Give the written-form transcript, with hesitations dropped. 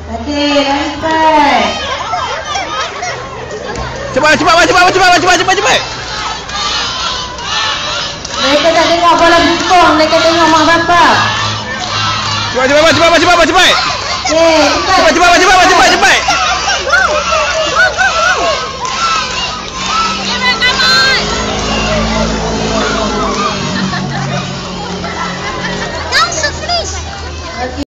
Okey, dah sampai. Cepat. Mereka tak tengok bola bukong, mereka tengok mak bapak. Cepat. Okey, cepat. Cepat.